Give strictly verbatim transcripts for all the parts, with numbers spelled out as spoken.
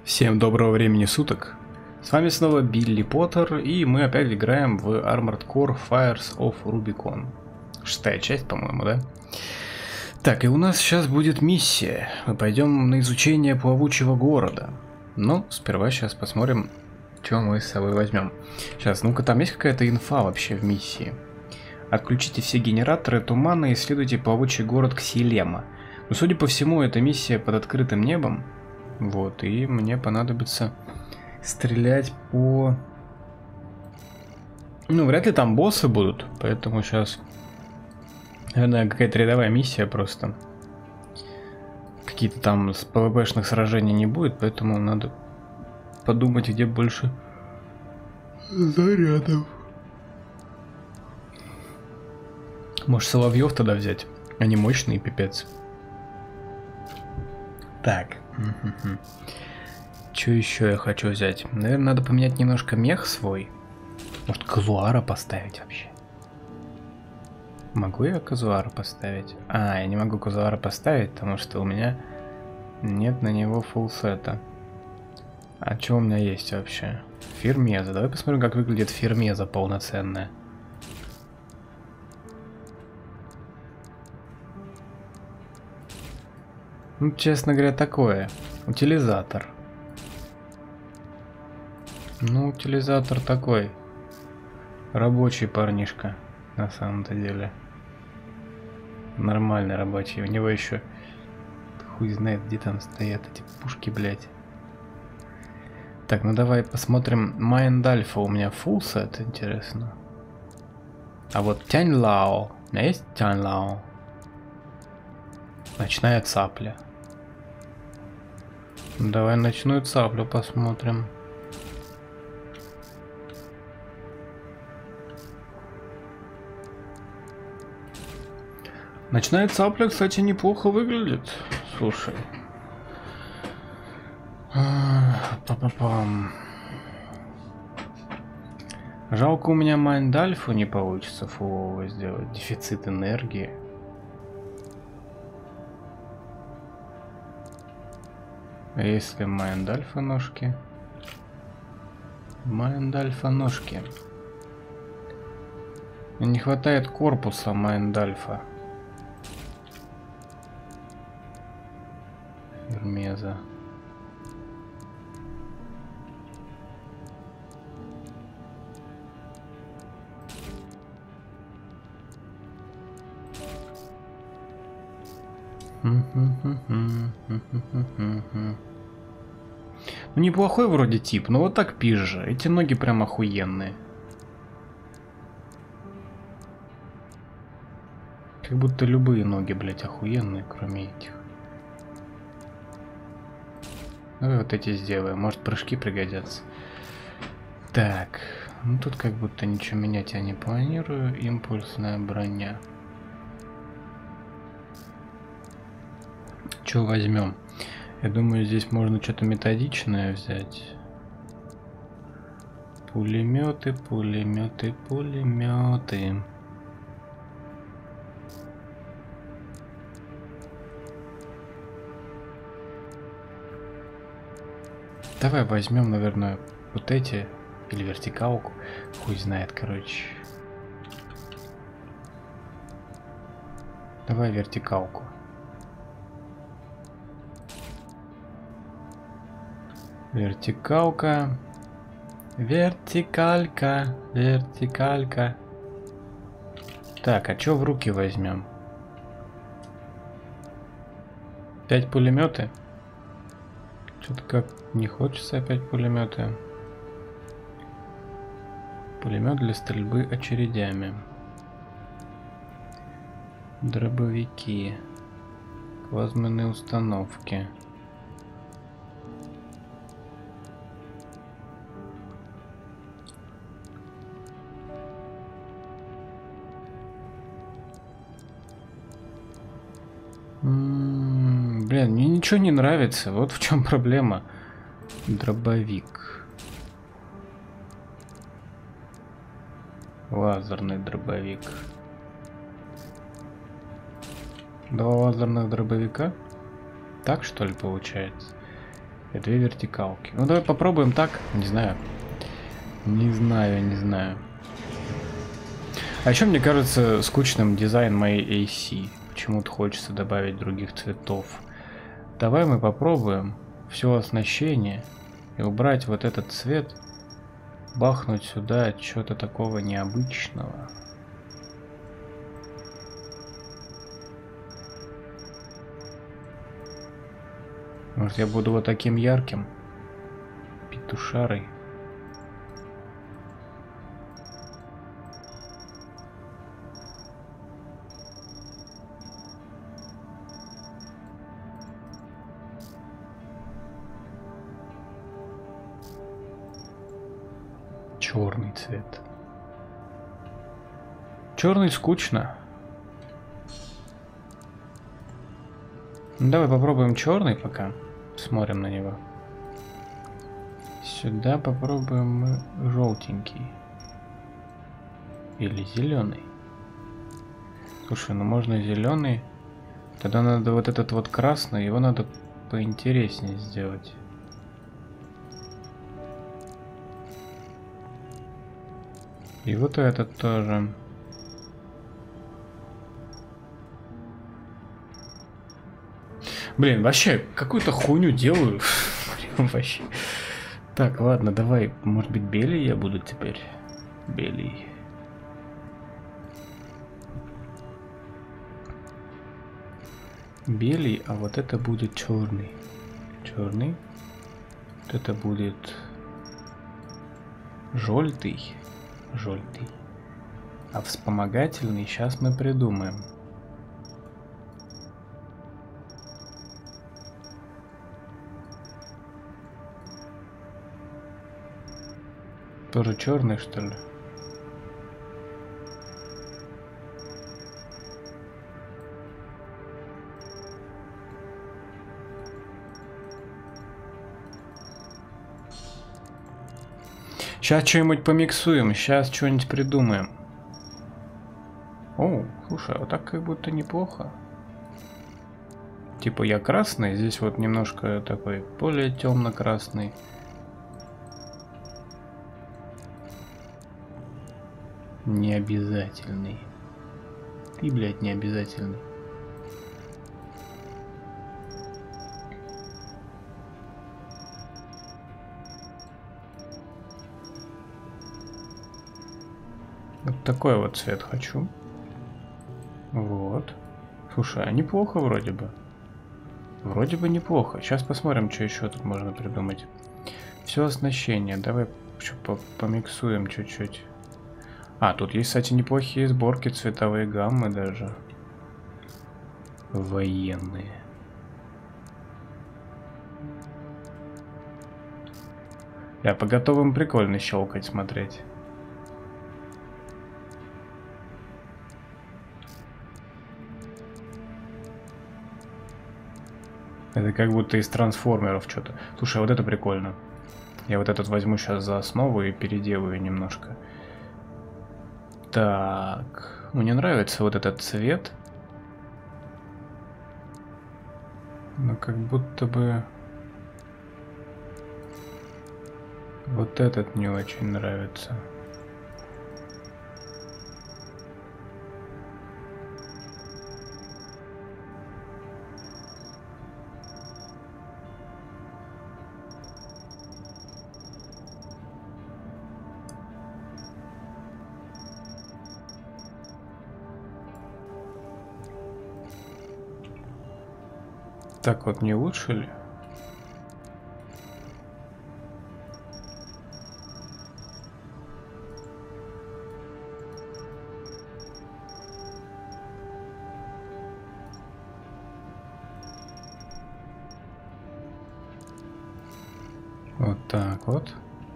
Всем доброго времени суток. С вами снова Билли Поттер, и мы опять играем в Armored Core Fires of Rubicon. Шестая часть, по-моему, да? Так, и у нас сейчас будет миссия. Мы пойдем на изучение плавучего города. Но сперва сейчас посмотрим, что мы с собой возьмем. Сейчас, ну-ка, там есть какая-то инфа вообще в миссии? Отключите все генераторы тумана и исследуйте плавучий город Ксилема. Но, судя по всему, эта миссия под открытым небом. Вот, и мне понадобится стрелять по... Ну, вряд ли там боссы будут, поэтому сейчас, наверное, какая-то рядовая миссия просто. Какие-то там с пэ вэ пэ-шных сражений не будет, поэтому надо подумать, где больше зарядов. Может, Соловьев тогда взять? Они мощные, пипец. Так. Что еще я хочу взять? Наверное, надо поменять немножко мех свой. Может, казуара поставить вообще? Могу я казуара поставить? А, я не могу казуара поставить, потому что у меня нет на него фулл-сета. А что у меня есть вообще? Фирмеза. Давай посмотрим, как выглядит фирмеза полноценная. Ну, честно говоря, такое. Утилизатор. Ну, утилизатор такой. Рабочий парнишка, на самом-то деле. Нормальный рабочий. У него еще хуй знает, где там стоят эти пушки, блядь. Так, ну давай посмотрим. Майнд Альфа у меня full set, интересно. А вот Тянь Лао. У меня есть Тянь Лао? Ночная цапля. Давай ночную цаплю посмотрим. Ночная цапля, кстати, неплохо выглядит. Слушай. Па-па-пам. Жалко, у меня Майнд Альфу не получится фулового сделать. Дефицит энергии. А если Майнд Альфа ножки? Майнд Альфа ножки. Не хватает корпуса Майнд Альфа. Фирмеза. Ну, неплохой вроде тип, но вот так пизже. Эти ноги прям охуенные. Как будто любые ноги, блять, охуенные, кроме этих. Давай вот эти сделаем. Может, прыжки пригодятся. Так. Ну, тут как будто ничего менять я не планирую. Импульсная броня. Что возьмем? Я думаю, здесь можно что-то методичное взять. Пулеметы, пулеметы, пулеметы. Давай возьмем, наверное, вот эти. Или вертикалку. Хуй знает, короче. Давай вертикалку. Вертикалка. Вертикалька. Вертикалька. Так, а что в руки возьмем? Пять пулеметы? Что-то как не хочется опять пулеметы. Пулемет для стрельбы очередями. Дробовики. Плазменные установки. М-м, блин, мне ничего не нравится. Вот в чем проблема. Дробовик. Лазерный дробовик. Два лазерных дробовика? Так что ли получается? И две вертикалки. Ну давай попробуем так. Не знаю. Не знаю, не знаю. А еще мне кажется скучным дизайн моей эй си. Почему-то хочется добавить других цветов. Давай мы попробуем все оснащение и убрать вот этот цвет. Бахнуть сюда что-то такого необычного. Может, я буду вот таким ярким петушарой. Черный цвет. Черный скучно. Ну, давай попробуем черный пока. Смотрим на него. Сюда попробуем мы желтенький. Или зеленый. Слушай, ну можно зеленый. Тогда надо вот этот вот красный, его надо поинтереснее сделать. И вот этот тоже. Блин, вообще, какую-то хуйню делаю. Вообще. Так, ладно, давай. Может быть, белый я буду теперь? Белый. Белый, а вот это будет черный. Черный. Вот это будет желтый. Желтый. А вспомогательный сейчас мы придумаем. Тоже черный, что ли? Сейчас что-нибудь помиксуем, сейчас что-нибудь придумаем. О, слушай, вот так как будто неплохо. Типа я красный, здесь вот немножко такой более темно-красный. Не обязательный. Ты, блядь, не обязательный. Вот такой вот цвет хочу. Вот. Слушай, а неплохо вроде бы. Вроде бы неплохо. Сейчас посмотрим, что еще тут можно придумать. Все оснащение. Давай помиксуем чуть-чуть. А, тут есть, кстати, неплохие сборки, цветовые гаммы даже. Военные. Я по готовым прикольно щелкать, смотреть. Это как будто из трансформеров что-то. Слушай, вот это прикольно. Я вот этот возьму сейчас за основу и переделаю немножко. Так, мне нравится вот этот цвет. Но как будто бы вот этот не очень нравится. Так вот не лучше ли? Вот так вот.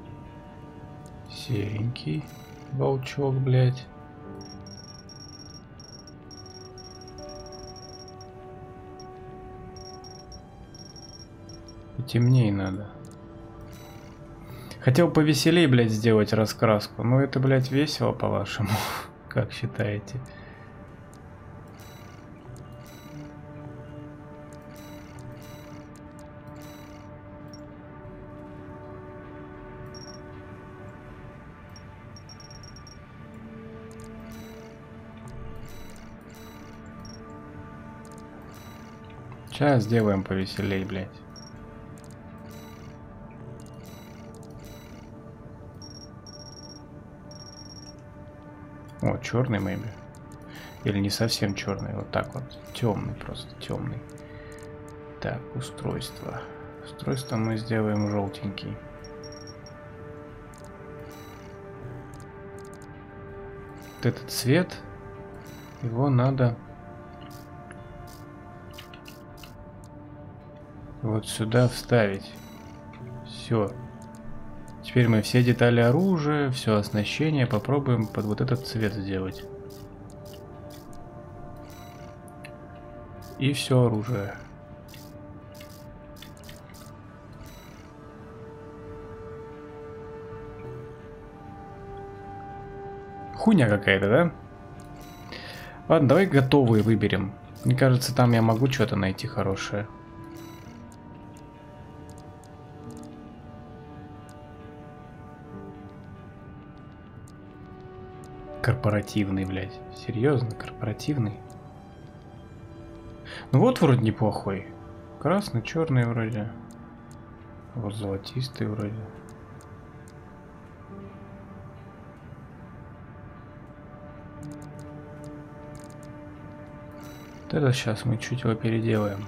Серенький волчок, блядь. Темнее надо. Хотел повеселее, блядь, сделать раскраску. Но это, блядь, весело, по-вашему. Как считаете? Сейчас сделаем повеселей, блядь. О, черный maybe. Или не совсем черный, вот так вот. Темный, просто темный. Так, устройство. Устройство мы сделаем желтенький. Вот этот цвет, его надо вот сюда вставить. Все. Теперь мы все детали оружия, все оснащение попробуем под вот этот цвет сделать. И все оружие. Хуйня какая-то, да? Ладно, давай готовые выберем. Мне кажется, там я могу что-то найти хорошее. Корпоративный, блядь. Серьезно, корпоративный? Ну вот вроде неплохой. Красный, черный вроде. Вот золотистый вроде. Вот это сейчас мы чуть его переделаем.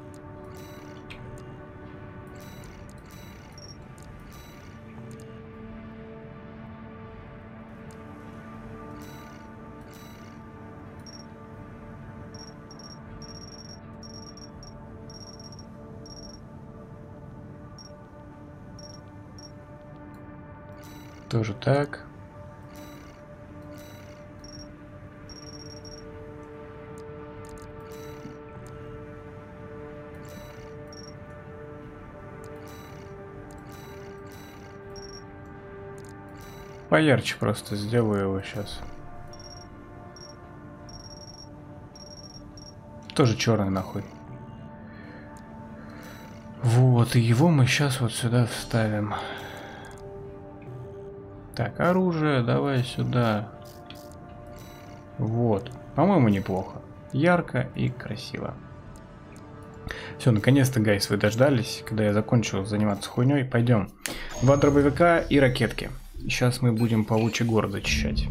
Тоже так. Поярче просто сделаю его сейчас. Тоже черный нахуй. Вот, и его мы сейчас вот сюда вставим. Так, оружие, давай сюда. Вот. По-моему, неплохо. Ярко и красиво. Все, наконец-то, гайс, вы дождались, когда я закончил заниматься хуйней. Пойдем. Два дробовика и ракетки. Сейчас мы будем паучий город зачищать.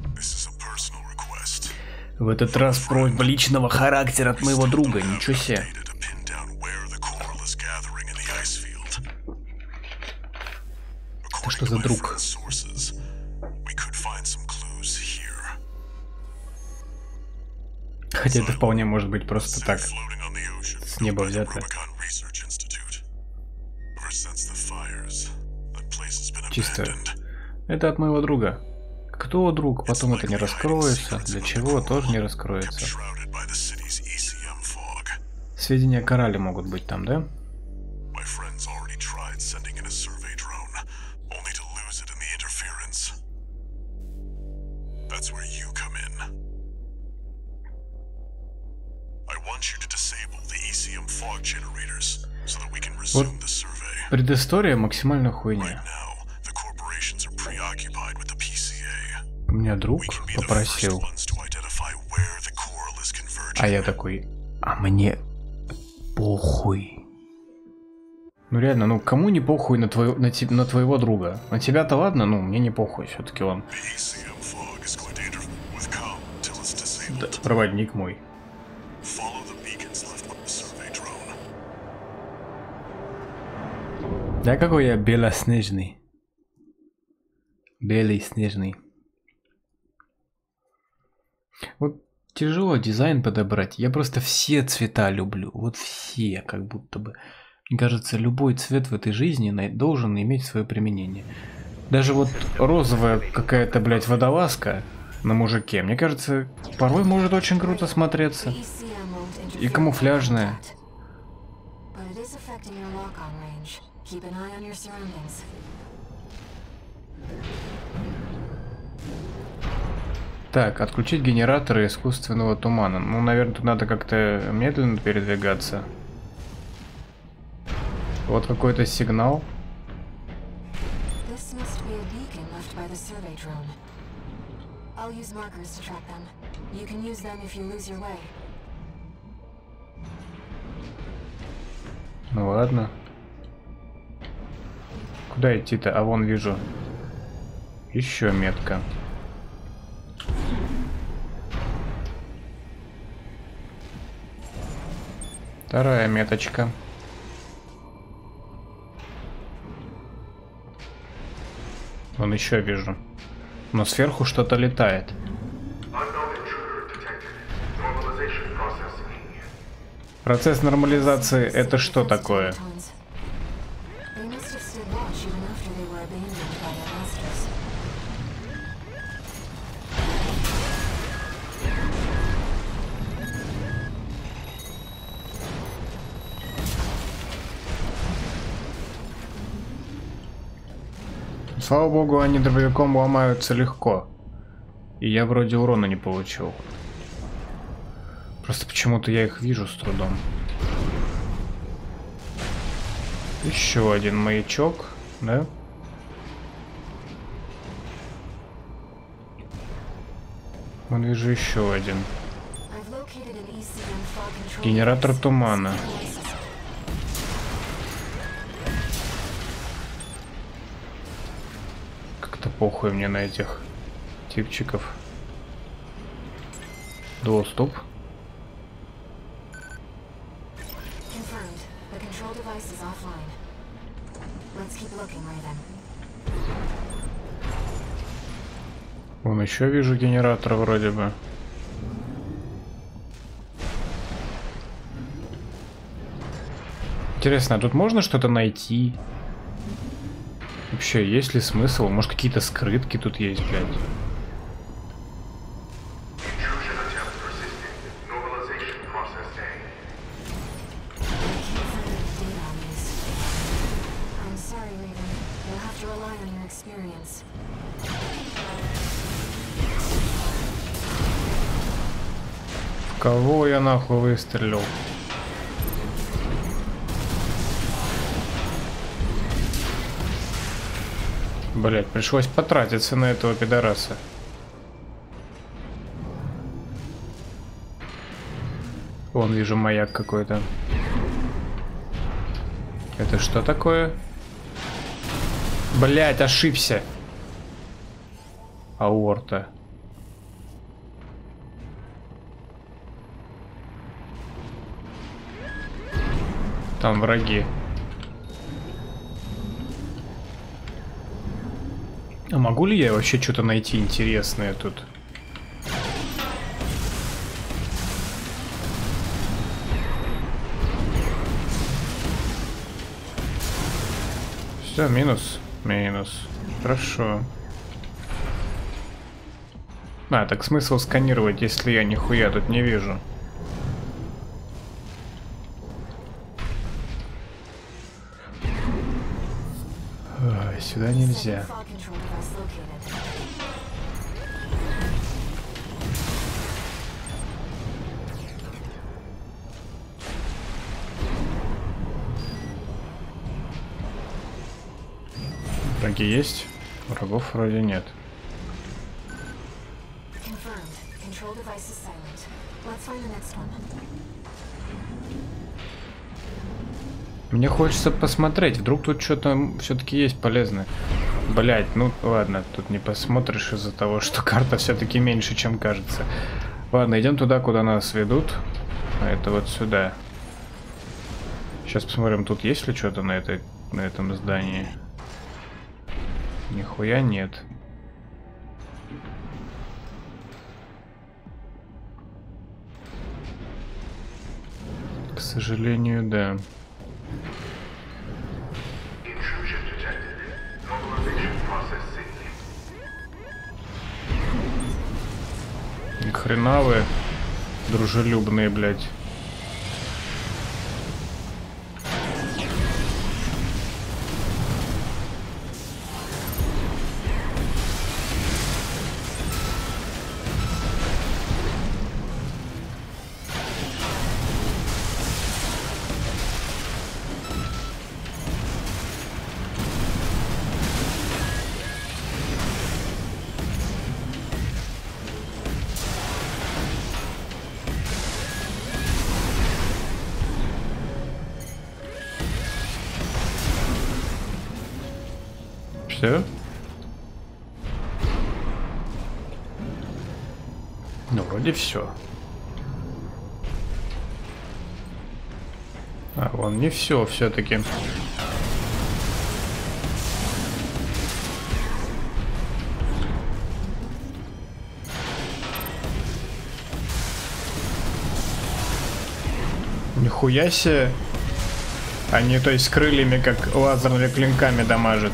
В этот раз просьба личного характера от моего друга. Ничего себе. Это что за друг? Хотя это вполне может быть просто так, с неба взято. Чисто. Это от моего друга. Кто друг? Потом это не раскроется. Для чего? Тоже не раскроется. Сведения о корале могут быть там, да? Вот предыстория максимально хуйня. У меня друг попросил. А я такой, а мне похуй. Ну реально, ну кому не похуй на, твою, на, те, на твоего друга? На тебя-то ладно, ну мне не похуй, все-таки он. Да, проводник мой. Да какой я белоснежный. Белый снежный. Вот тяжело дизайн подобрать. Я просто все цвета люблю. Вот все, как будто бы. Мне кажется, любой цвет в этой жизни должен иметь свое применение. Даже вот розовая какая-то, блядь, водолазка на мужике, мне кажется, порой может очень круто смотреться. И камуфляжная. Так, отключить генераторы искусственного тумана. Ну, наверное, тут надо как-то медленно передвигаться. Вот какой-то сигнал. Ну ладно. Куда идти-то? А вон вижу. Еще метка. Вторая меточка. Вон еще вижу. Но сверху что-то летает. Процесс нормализации — это что такое? Слава богу, они дробовиком ломаются легко. И я вроде урона не получил. Просто почему-то я их вижу с трудом. Еще один маячок, да? Вон вижу еще один. Генератор тумана. Как-то похуй мне на этих типчиков. Доступ. Вон еще вижу генератор вроде бы. Интересно, а тут можно что-то найти? Вообще, есть ли смысл? Может, какие-то скрытки тут есть, блядь? В кого я нахуй выстрелил? Блять, пришлось потратиться на этого пидораса. Вон вижу маяк какой-то. Это что такое? Блять, ошибся. Аорта. Там враги. А могу ли я вообще что-то найти интересное тут? Все, минус. Минус. Хорошо. А, так смысл сканировать, если я нихуя тут не вижу. Ой, сюда нельзя. Враги есть? Врагов вроде нет. Мне хочется посмотреть, вдруг тут что-то все-таки есть полезное. Блять, ну ладно, тут не посмотришь из-за того, что карта все-таки меньше, чем кажется. Ладно, идем туда, куда нас ведут. А это вот сюда. Сейчас посмотрим, тут есть ли что-то на этой, на этом здании. Нихуя нет. К сожалению, да. Ни хрена вы дружелюбные, блядь. Все? Ну, вроде все. А, вон не все все-таки. Нихуя себе. Они, то есть, с крыльями, как лазерными клинками дамажат.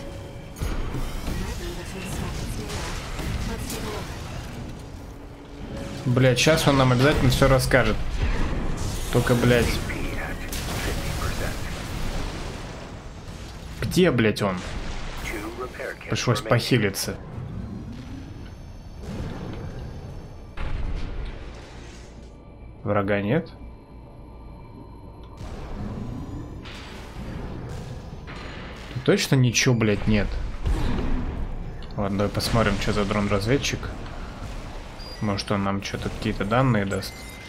Блять, сейчас он нам обязательно все расскажет. Только, блять. Где, блять, он? Пришлось похилиться. Врага нет? Точно ничего, блядь, нет. Ладно, давай посмотрим, что за дрон-разведчик. Может, он нам что-то какие-то данные даст.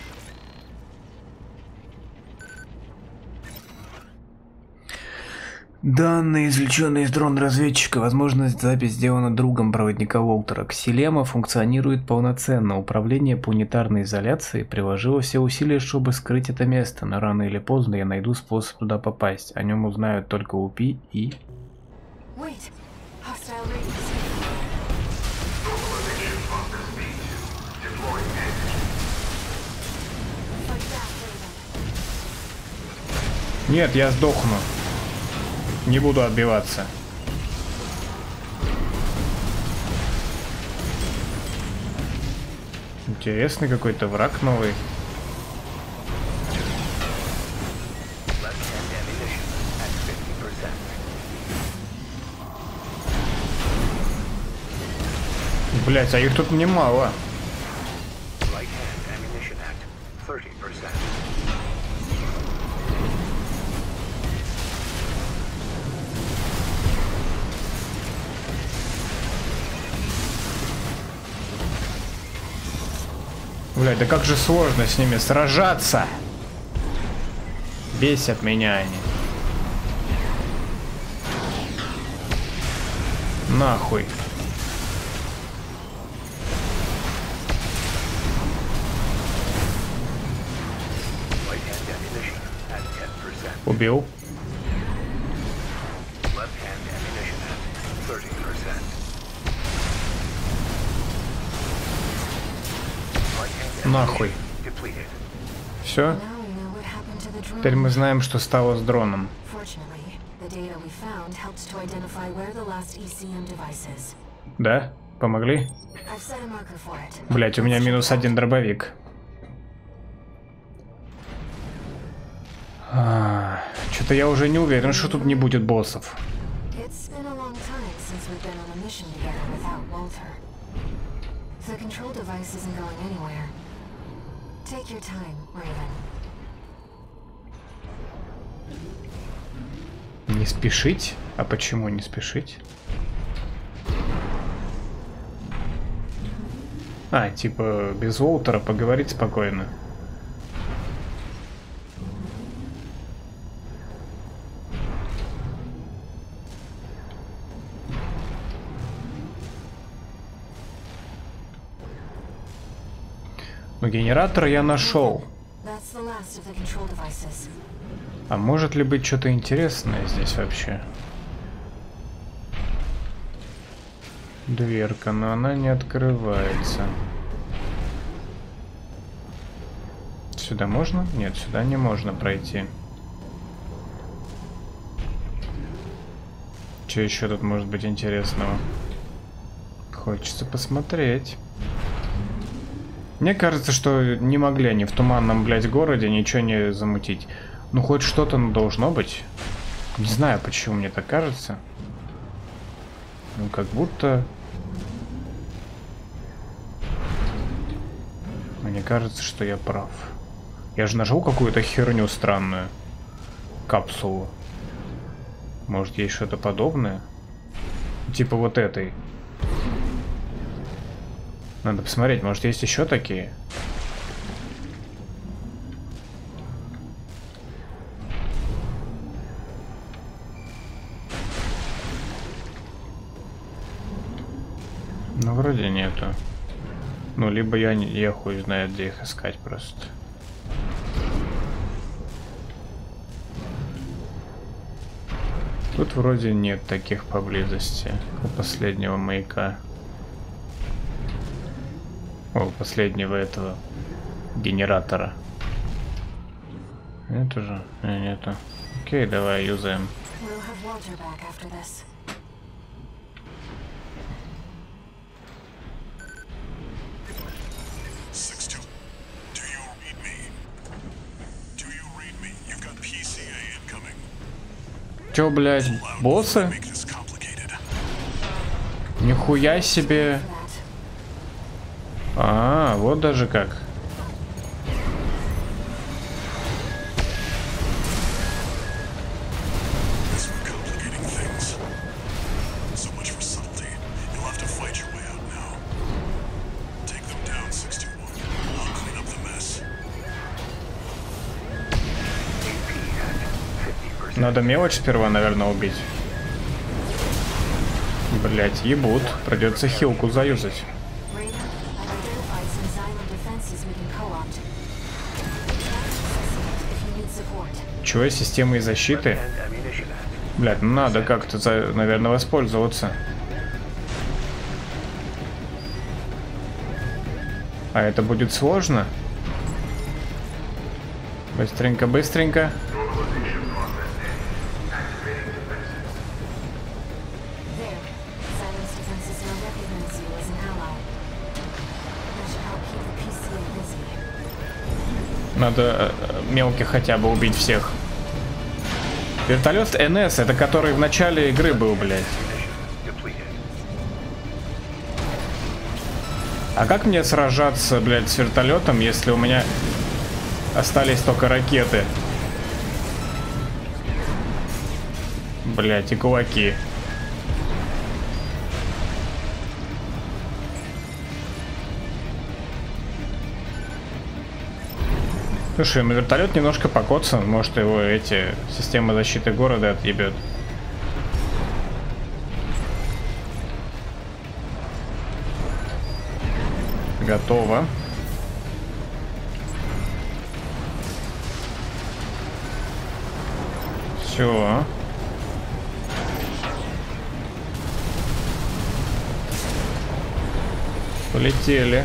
Данные, извлеченные из дрон-разведчика. Возможность запись сделана другом проводника Уолтера. Ксилема функционирует полноценно. Управление планетарной изоляцией приложило все усилия, чтобы скрыть это место, но рано или поздно я найду способ туда попасть. О нем узнают только УПИ и... Нет, я сдохну. Не буду отбиваться. Интересный какой-то враг новый. Блять, а их тут немало. Блядь, да как же сложно с ними сражаться. Бесят меня они. Нахуй. Убил. Нахуй. Все? Теперь мы знаем, что стало с дроном. Да? Помогли? Блять, у меня минус один дробовик. А, что-то я уже не уверен, что тут не будет боссов. Не спешить? А почему не спешить? А, типа без Уолтера поговорить спокойно. Но генератор я нашел. А может ли быть что-то интересное здесь вообще? Дверка, но она не открывается. Сюда можно? Нет, сюда не можно пройти. Что еще тут может быть интересного? Хочется посмотреть. Мне кажется, что не могли они в туманном, блядь, городе ничего не замутить. Ну, хоть что-то должно быть. Не знаю, почему мне так кажется. Ну, как будто... Мне кажется, что я прав. Я же нашел какую-то херню странную. Капсулу. Может, есть что-то подобное? Типа вот этой. Надо посмотреть, может, есть еще такие? Ну, вроде нету. Ну, либо я, не, я хуй знает, где их искать просто. Тут вроде нет таких поблизости у последнего маяка. О, последнего этого генератора. Нет уже? Не, нету. Окей, давай юзаем. Чё, блядь, боссы? Нихуя себе. А, вот даже как. Надо мелочь сперва, наверное, убить. Блять, ебут. Придется хилку заюзать. Чего, системой защиты? Блять, ну надо как-то, наверное, воспользоваться. А это будет сложно? Быстренько, быстренько. Надо мелких хотя бы убить всех. Вертолет эн эс, это который в начале игры был, блядь. А как мне сражаться, блядь, с вертолетом, если у меня остались только ракеты? Блядь, и кулаки. Слушай, ну вертолет немножко покоцан, может его эти системы защиты города отъебет. Готово. Все. Полетели.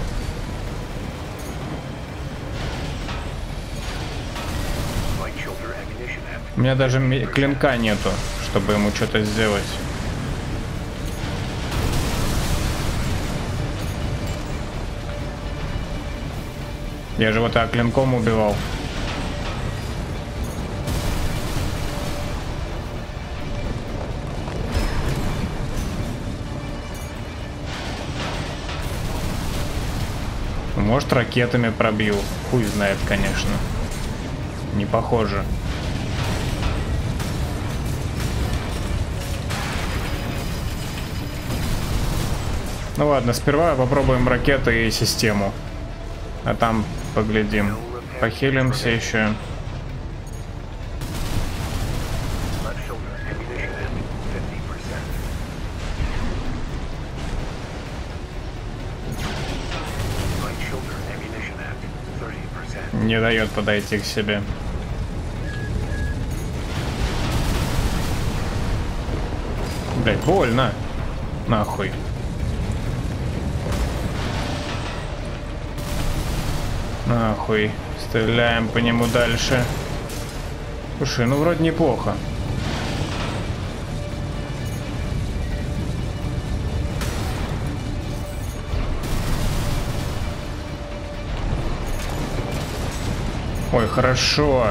У меня даже клинка нету, чтобы ему что-то сделать. Я же вот так клинком убивал. Может, ракетами пробью. Хуй знает, конечно. Не похоже. Ну ладно, сперва попробуем ракеты и систему. А там поглядим. Похилимся еще. Не дает подойти к себе. Блять, больно. Нахуй. Нахуй. Стреляем по нему дальше. Слушай, ну вроде неплохо. Ой, хорошо.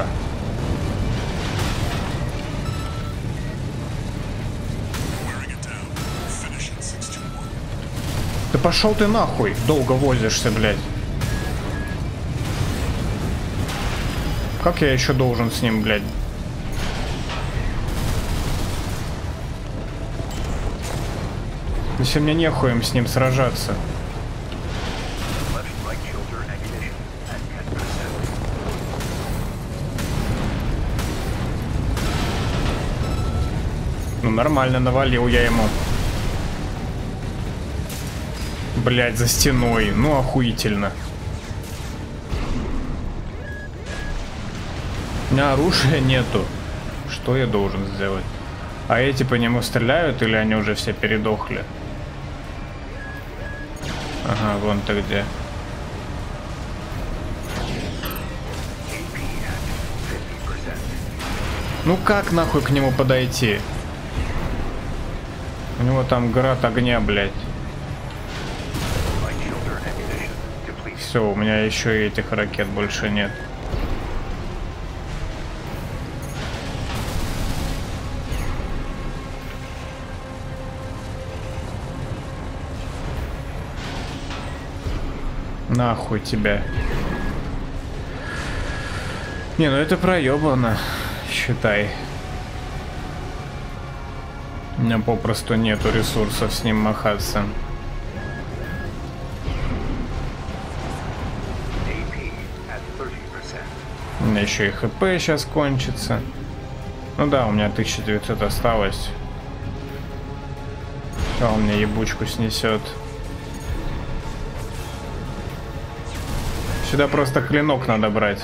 Да пошел ты нахуй. Долго возишься, блядь. Как я еще должен с ним, блядь? Если мне нехуем с ним сражаться. Ну нормально, навалил я ему. Блять, за стеной. Ну, охуительно. У меня оружия нету. Что я должен сделать? А эти по нему стреляют или они уже все передохли? Ага, вон ты где. Ну как нахуй к нему подойти? У него там град огня, блядь. Все, у меня еще и этих ракет больше нет. Нахуй тебя. Не, ну это проебано, считай. У меня попросту нету ресурсов с ним махаться. У меня еще и хп сейчас кончится. Ну да, у меня тысяча девятьсот осталось. А он мне ебучку снесет. Сюда просто клинок надо брать.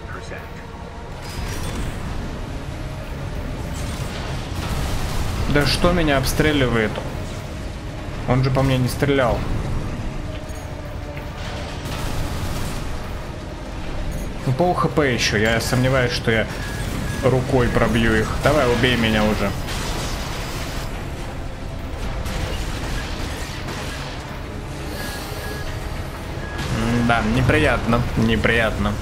Да что меня обстреливает? Он же по мне не стрелял. Ну пол хп еще. Я сомневаюсь, что я рукой пробью их. Давай, убей меня уже. Да, неприятно, неприятно.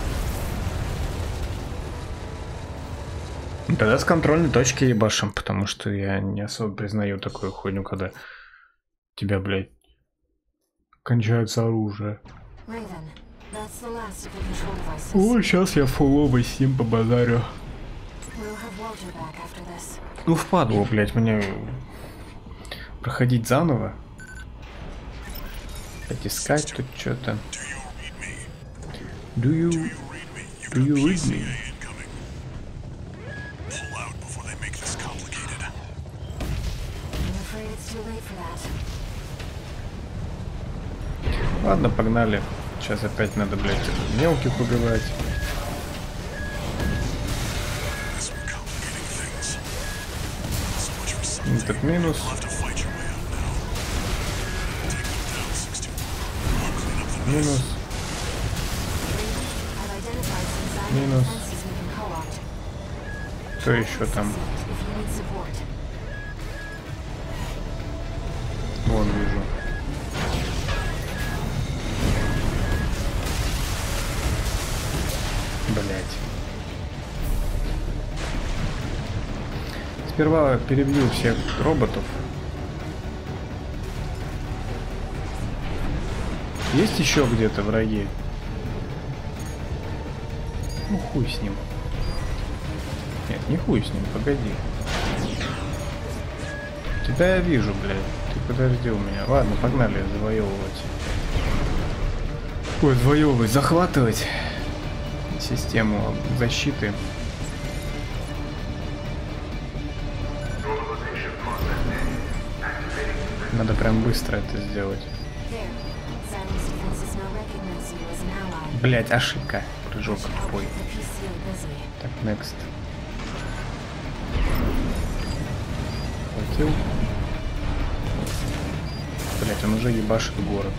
Тогда с контрольной точки ебашим, потому что я не особо признаю такую хуйню, когда тебя, блядь, кончается оружие. Ой, сейчас я фуловый с ним побазарю. Ну впадло, блядь, мне проходить заново. Искать тут что-то. Do you, do you read me? Ладно, погнали. Сейчас опять надо, блядь, мелких убивать. Этот минус. Минус. Минус. Кто еще там? Вон вижу. Блять. Сперва перебью всех роботов. Есть еще где-то враги? Ну хуй с ним. Нет, не хуй с ним, погоди. Тебя я вижу, блядь. Ты подожди у меня. Ладно, погнали завоевывать. Ой, завоевывать, захватывать систему защиты. Надо прям быстро это сделать. Блять, ошибка. Прыжок тупой. Так, next. Хватил. Блять, он уже ебашит город.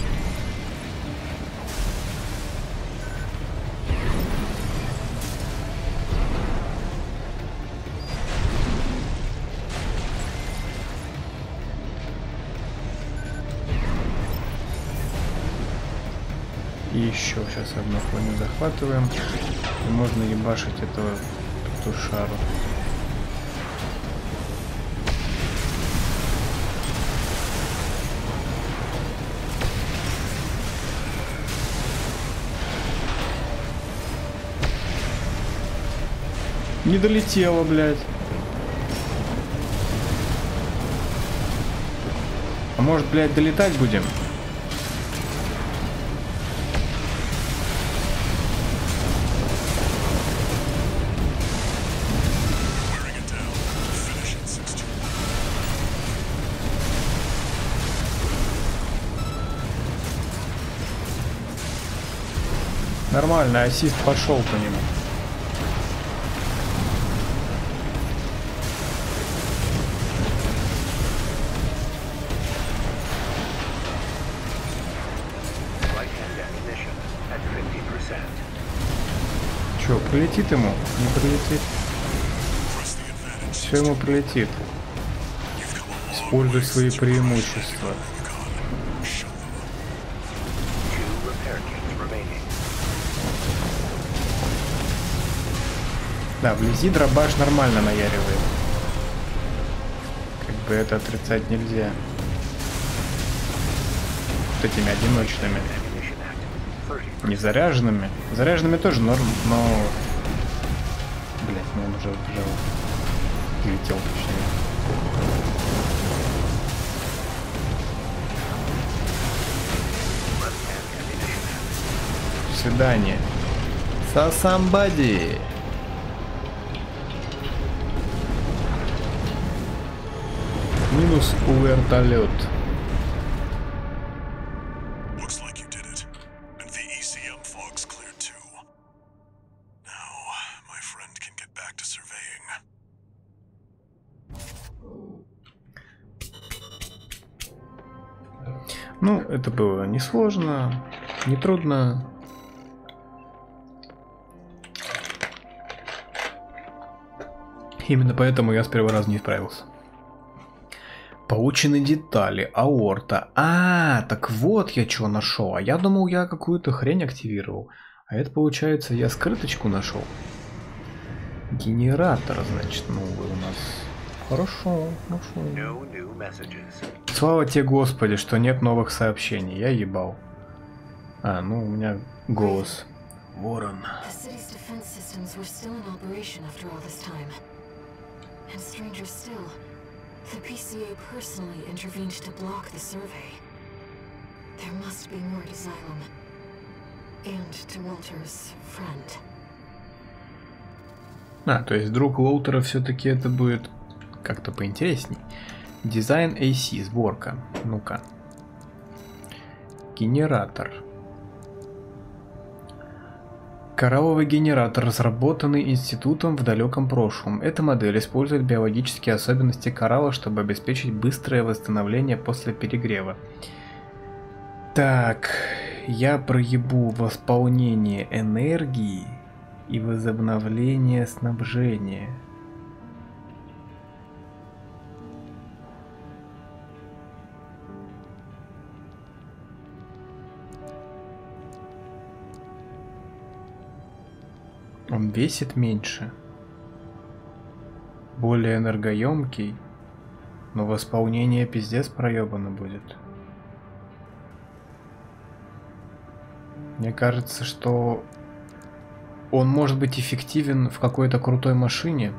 И еще сейчас одну хуйню захватываем. И можно ебашить этого петушару. Не долетело, блядь. А может, блядь, долетать будем? Нормально, ассист пошел по нему. Че, прилетит ему? Не прилетит. Все ему прилетит. Используй свои преимущества. Да, вблизи дробаш нормально наяривает. Как бы это отрицать нельзя. Вот этими одиночными. Не заряженными. Заряженными тоже норм, но... Блять, ну он уже убежал. Летел, точнее. До свидания. So somebody. Минус у вертолет. Ну, это было несложно, нетрудно. Именно поэтому я с первого раза не справился. Получены детали, аорта. А, так вот я чего нашел. А я думал, я какую-то хрень активировал. А это получается, я скрыточку нашел. Генератор, значит, новый у нас. Хорошо, хорошо. Слава тебе, Господи, что нет новых сообщений. Я ебал. А, ну у меня голос. Ворон. The P C A personally intervened to block the survey. There must be more to Xylem. And to Walter's friend. А, то есть друг Уолтера все-таки это будет как-то поинтересней. Дизайн эй си, сборка. Ну-ка. Генератор. Коралловый генератор, разработанный институтом в далеком прошлом. Эта модель использует биологические особенности коралла, чтобы обеспечить быстрое восстановление после перегрева. Так, я проебу восполнение энергии и возобновление снабжения. Он весит меньше, более энергоемкий, но восполнение пиздец проебано будет. Мне кажется, что он может быть эффективен в какой-то крутой машине,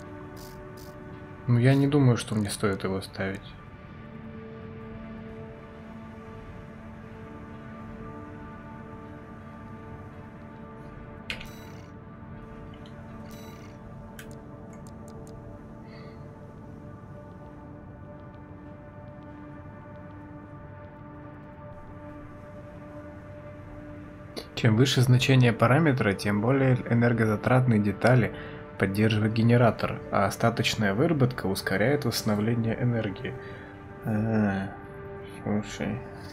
но я не думаю, что мне стоит его ставить. Чем выше значение параметра, тем более энергозатратные детали поддерживает генератор, а остаточная выработка ускоряет восстановление энергии. А, слушай.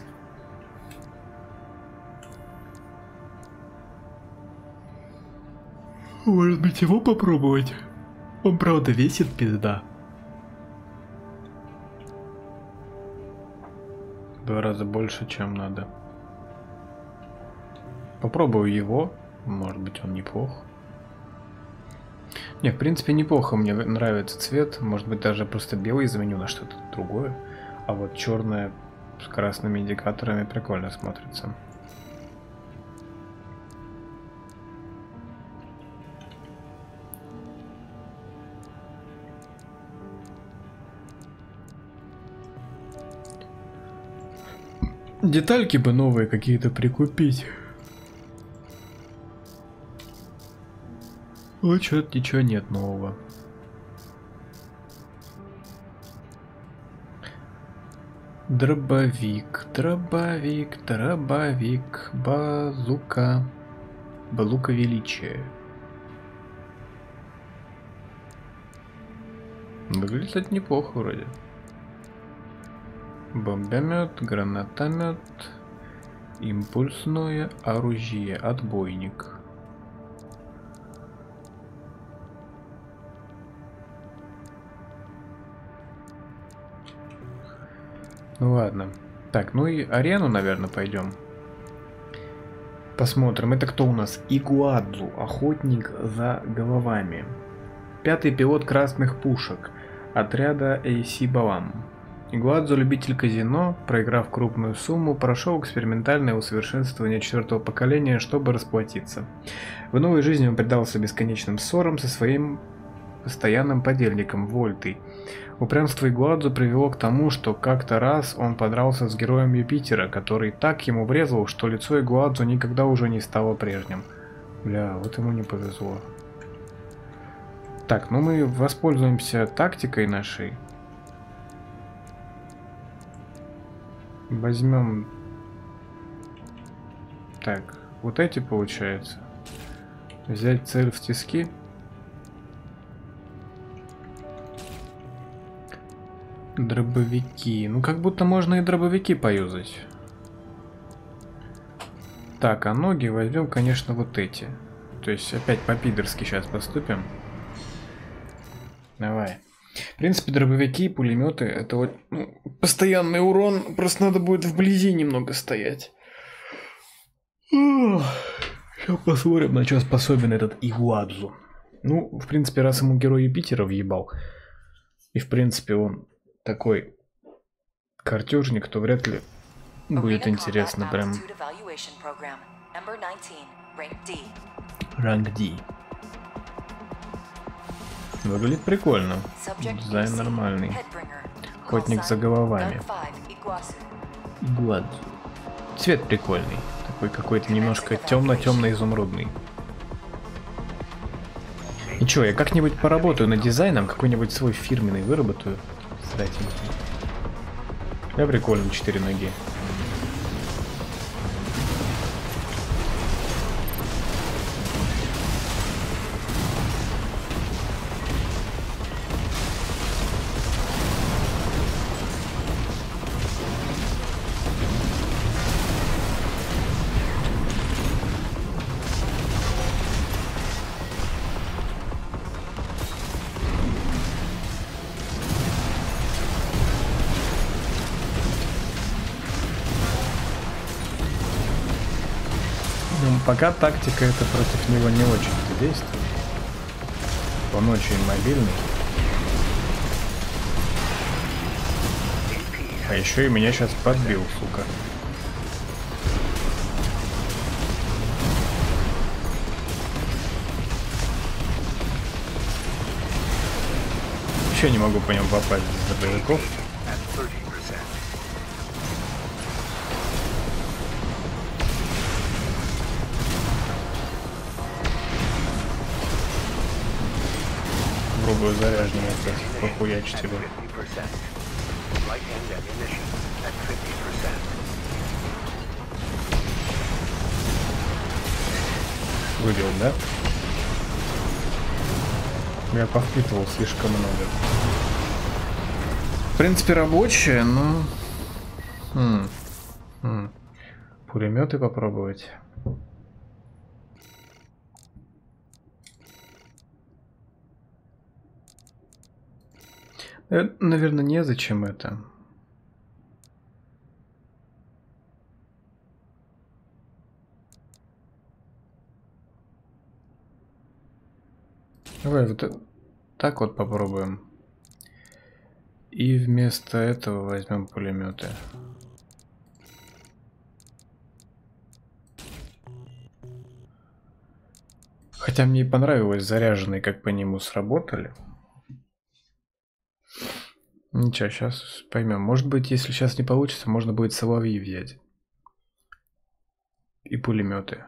Может быть, его попробовать? Он, правда, весит пизда. В два раза больше, чем надо. Попробую его, может быть, он неплох. Не, в принципе, неплохо, мне нравится цвет, может быть, даже просто белый заменю на что-то другое. А вот черное с красными индикаторами прикольно смотрится. Детальки бы новые какие-то прикупить. Вот что-то ничего нет нового. Дробовик, дробовик, дробовик, базука. Балука величия. Выглядит это неплохо вроде. Бомбомет, гранатомет, импульсное оружие, отбойник. Ну ладно. Так, ну и арену, наверное, пойдем. Посмотрим. Это кто у нас? Игуадзу, охотник за головами. Пятый пилот красных пушек отряда эй си Балам. Игуадзу, любитель казино, проиграв крупную сумму, прошел экспериментальное усовершенствование четвертого поколения, чтобы расплатиться. В новой жизни он предался бесконечным ссорам со своим постоянным подельником Вольтой. Упрямство Игуадзу привело к тому, что как-то раз он подрался с героем Юпитера, который так ему врезал, что лицо Игуадзу никогда уже не стало прежним. Бля, вот ему не повезло. Так, ну мы воспользуемся тактикой нашей. Возьмем... Так, вот эти получается. Взять цель в тиски. Дробовики. Ну, как будто можно и дробовики поюзать. Так, а ноги возьмем, конечно, вот эти. То есть опять по-пидорски сейчас поступим. Давай. В принципе, дробовики и пулеметы это вот ну, постоянный урон. Просто надо будет вблизи немного стоять. Сейчас посмотрим, на что способен этот Игуадзу. Ну, в принципе, раз ему герой Юпитера въебал, и в принципе он такой картежник, то вряд ли будет интересно прям. Ранг D. Выглядит прикольно. Дизайн нормальный. Охотник за головами. Игуадзу. Цвет прикольный. Такой какой-то немножко темно-темно-изумрудный. Ничего, я как-нибудь поработаю над дизайном, какой-нибудь свой фирменный выработаю. Кстати, я прикольно, четыре ноги. Пока тактика это против него не очень-то действует. Он очень мобильный. А еще и меня сейчас подбил, сука. Еще не могу по нему попасть без дробовиков. Пробую заряженный сейчас похуячить его. Выбил, да? Я повпитывал слишком много. В принципе, рабочая, но... Хм. Хм. Пулеметы попробовать. Наверное, незачем это. Давай вот так вот попробуем. И вместо этого возьмем пулеметы. Хотя мне и понравилось заряженные, как по нему сработали. Ничего, сейчас поймем. Может быть, если сейчас не получится, можно будет соловьи взять. И пулеметы.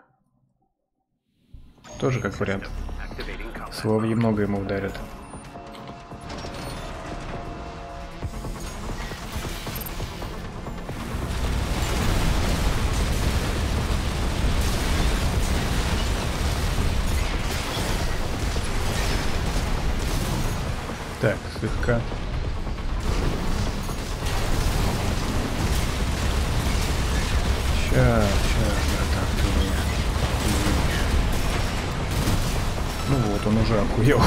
Тоже как вариант. Соловьи много ему ударят. Так, слегка. Сейчас, сейчас, братан, ты меня. Ну вот, он уже охуел.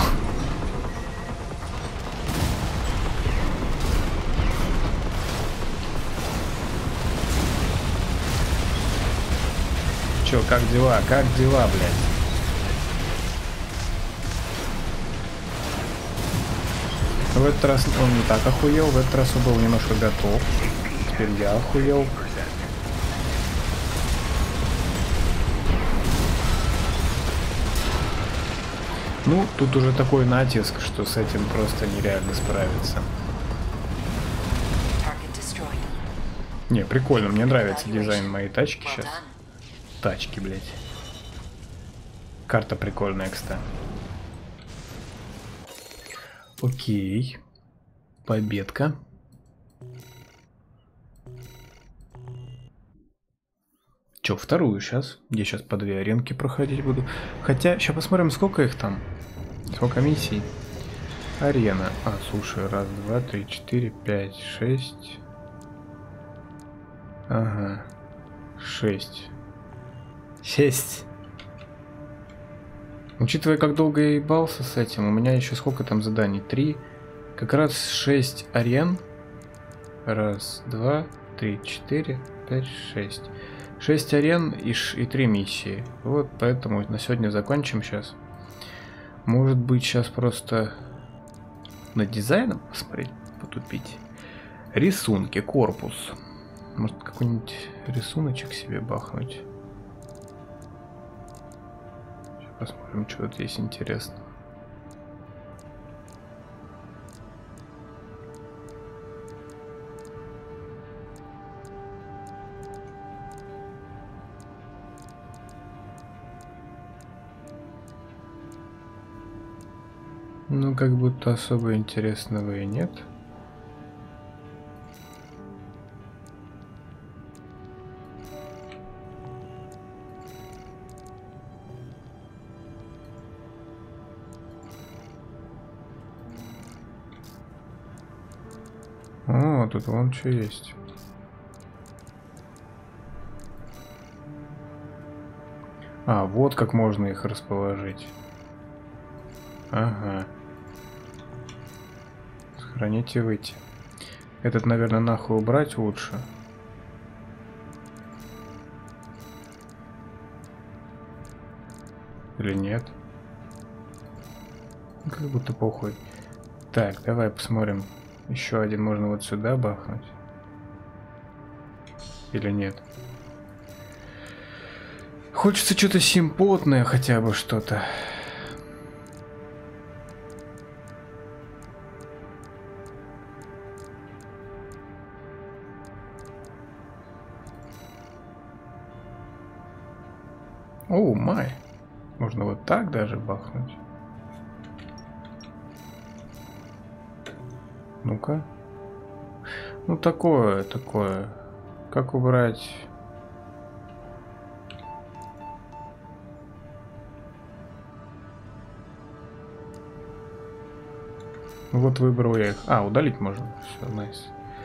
Чё, как дела? Как дела, блядь? В этот раз он не так охуел, в этот раз он был немножко готов. Теперь я охуел. Ну, тут уже такой натиск, что с этим просто нереально справиться. Не, прикольно, мне нравится дизайн моей тачки сейчас. Тачки, блядь. Карта прикольная, кстати. Окей. Победка. Че, вторую сейчас? Я сейчас по две аренки проходить буду. Хотя, сейчас посмотрим, сколько их там. Сколько миссий. Арена. А, слушай, раз, два, три, четыре, пять, шесть. Ага. Шесть. Шесть. Учитывая, как долго я ебался с этим, у меня еще сколько там заданий? Три. Как раз шесть арен. Раз, два, три, четыре, пять, шесть. Шесть арен и, ш... и три миссии. Вот поэтому на сегодня закончим сейчас. Может быть, сейчас просто над дизайном посмотреть, потупить. Рисунки, корпус. Может, какой-нибудь рисуночек себе бахнуть. Посмотрим, что тут есть интересно. Ну, как будто особо интересного и нет. О, тут вон что есть. А, вот как можно их расположить. Ага. Сохранить и выйти. Этот, наверное, нахуй убрать лучше. Или нет? Как будто похуй. Так, давай посмотрим. Еще один можно вот сюда бахнуть. Или нет? Хочется что-то симпотное, хотя бы что-то. О, май. Можно вот так даже бахнуть. Ну-ка. Ну, такое, такое. Как убрать? Вот выбрал я их. А, удалить можно. Все, найс.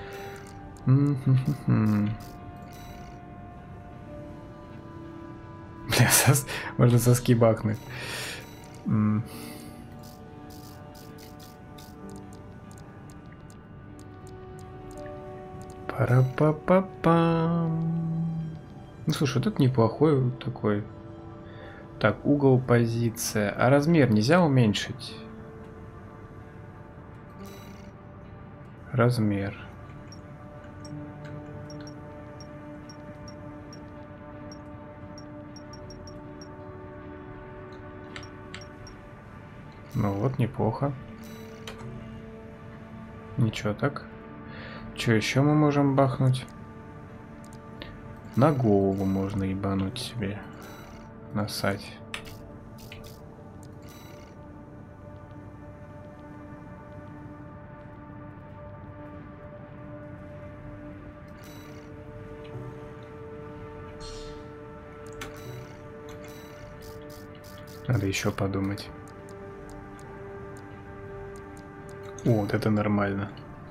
Бля, сос... можно соски бахнуть. Пара-па-па-пам. Ну, слушай, тут неплохой такой. Так, угол, позиция. А размер нельзя уменьшить? Размер. Ну вот, неплохо. Ничего так. Что еще мы можем бахнуть? На голову можно ебануть себе. Насать. Надо еще подумать. О, вот это нормально.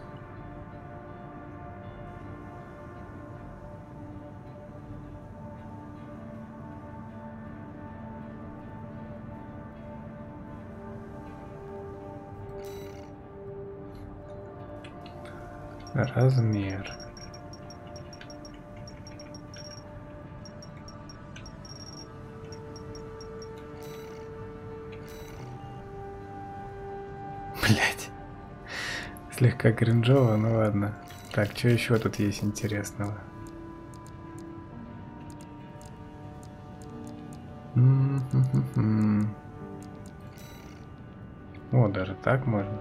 Размер. Блять. Слегка кринжово, ну ладно. Так, что еще тут есть интересного? М-м-м-м. О, даже так можно.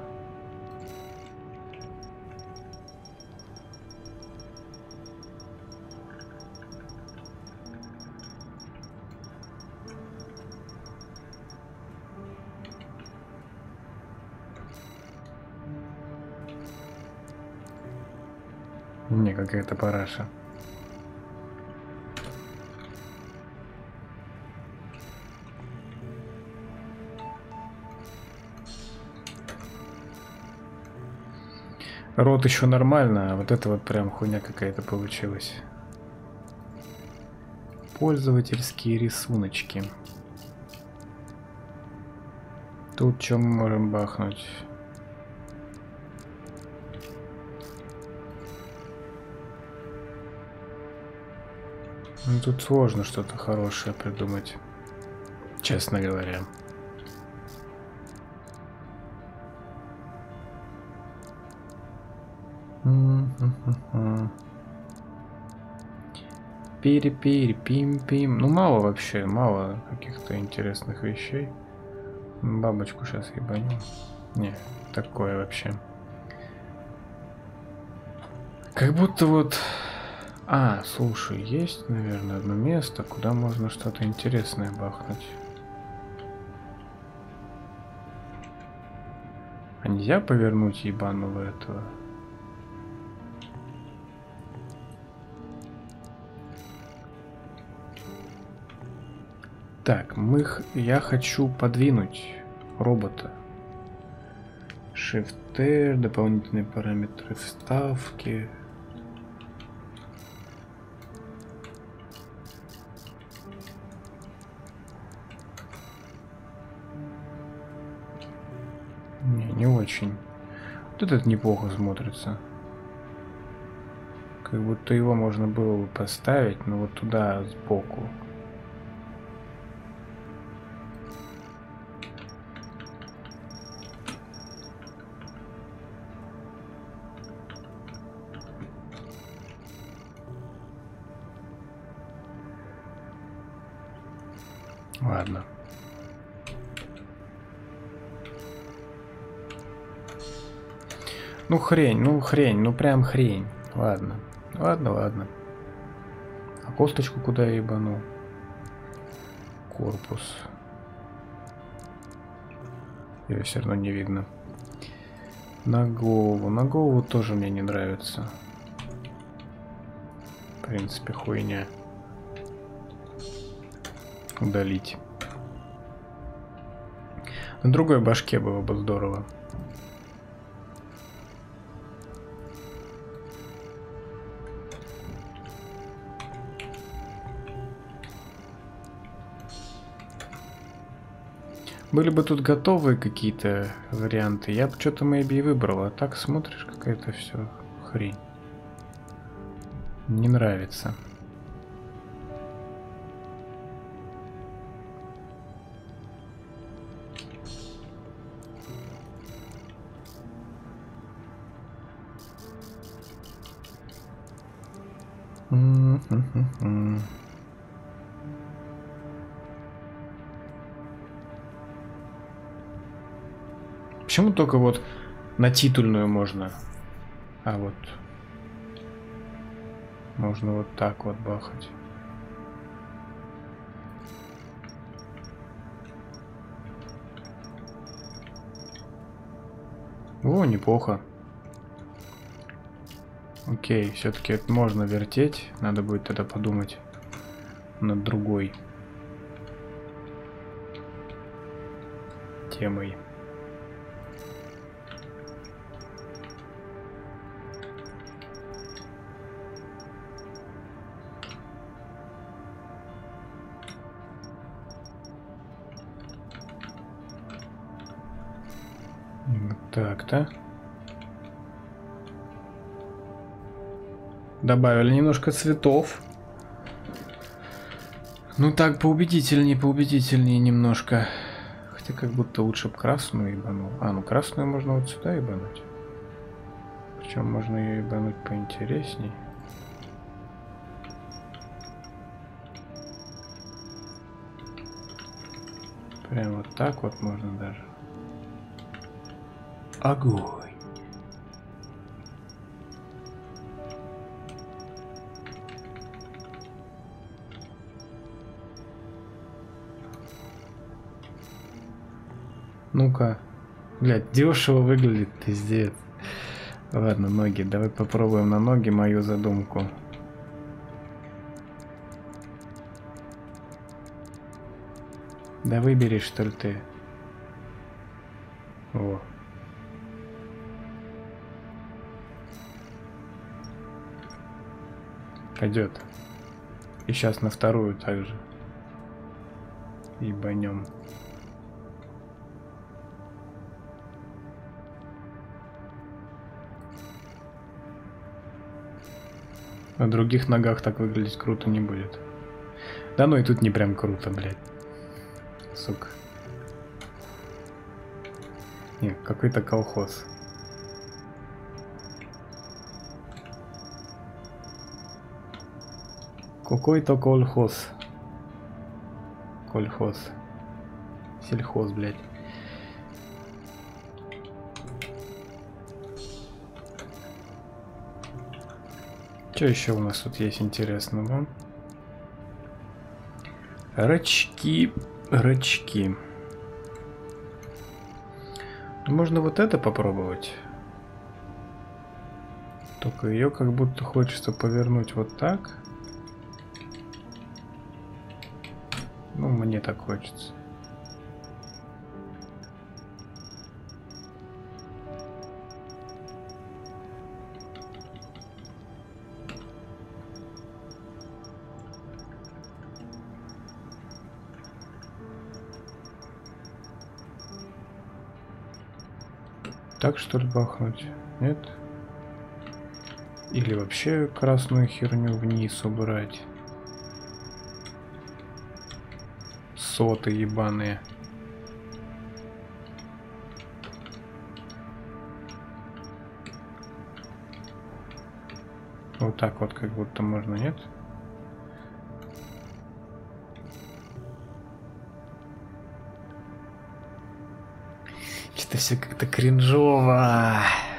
Не, какая-то параша. Рот еще нормально, а вот это вот прям хуйня какая-то получилась. Пользовательские рисуночки. Тут что мы можем бахнуть? Ну, тут сложно что-то хорошее придумать, честно говоря. Пири-пири-пим-пим. Ну, мало вообще, мало каких-то интересных вещей. Бабочку сейчас ебанем. Не, такое вообще. Как будто вот... А, слушай, есть, наверное, одно место, куда можно что-то интересное бахнуть. А нельзя повернуть ебаного этого? Так, мы... я хочу подвинуть робота. Shift-R, дополнительные параметры вставки. Не, не очень. Вот этот неплохо смотрится. Как будто его можно было бы поставить, но вот туда сбоку. Ладно. Ну хрень, ну хрень, ну прям хрень. Ладно, ладно, ладно. А косточку куда я ебану? Корпус. Ее все равно не видно. На голову. На голову тоже мне не нравится. В принципе, хуйня. Удалить. На другой башке было бы здорово. Были бы тут готовые какие-то варианты, я бы что-то maybe и выбрал, а так смотришь, какая-то все хрень. Не нравится. М-м-м-м. Почему только вот на титульную можно? А вот можно вот так вот бахать. О, неплохо. Окей, все-таки это можно вертеть. Надо будет тогда подумать над другой темой. Вот так-то. Добавили немножко цветов. Ну так, поубедительнее, поубедительнее немножко. Хотя как будто лучше бы красную ебанул. А, ну красную можно вот сюда ебануть. Причем можно ее ебануть поинтересней. Прям вот так вот можно даже. Огонь. Ну-ка. Блядь, дешево выглядит, пиздец. Ладно, ноги. Давай попробуем на ноги мою задумку. Да выбери, что ли, ты. О. Пойдет. И сейчас на вторую также. Ебанем. На других ногах так выглядеть круто не будет. Да ну и тут не прям круто, блядь. Сука. Не, какой-то колхоз. Какой-то колхоз. Колхоз. Сельхоз, блядь. Что еще у нас тут есть интересного? Рачки, рачки. Можно вот это попробовать. Только ее как будто хочется повернуть вот так. Ну, мне так хочется. Так что ли бахнуть? Нет? Или вообще красную херню вниз убрать? Соты ебаные. Вот так вот как будто можно, нет? Что-то все как-то кринжово.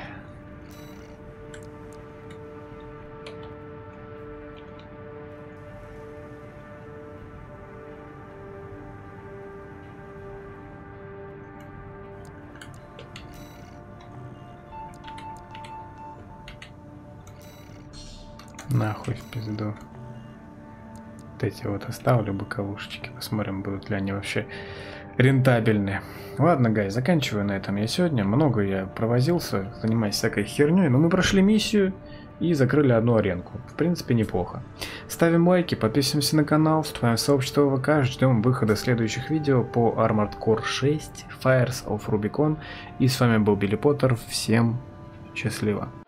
Нахуй в пизду. Вот эти вот оставлю боковушечки. Посмотрим, будут ли они вообще рентабельны. Ладно, гай, заканчиваю на этом я сегодня. Много я провозился, занимаясь всякой херней. Но мы прошли миссию и закрыли одну аренку. В принципе, неплохо. Ставим лайки, подписываемся на канал, вступаем в сообщество ВК, ждем выхода следующих видео по Armored Core шесть, Fires of Rubicon. И с вами был Билли Поттер. Всем счастливо.